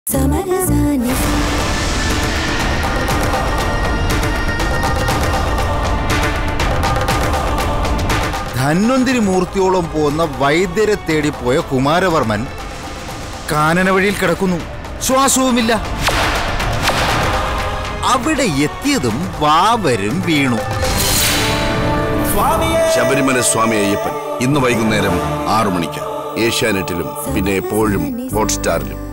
ധന്വന്തിരി മൂർത്തിയോളം പോകുന്ന വൈദ്യരെ തേടിപ്പോയ കുമാരവർമ്മൻ കാനന വഴിയിൽ കിടക്കുന്നു. ശ്വാസവുമില്ല. അവിടെ എത്തിയതും വാവരും വീണു. ശബരിമല സ്വാമി അയ്യപ്പൻ ഇന്ന് വൈകുന്നേരം 6 മണിക്ക് ഏഷ്യാനെറ്റിലും പിന്നെ എപ്പോഴും ഹോട്ട്സ്റ്റാറിലും.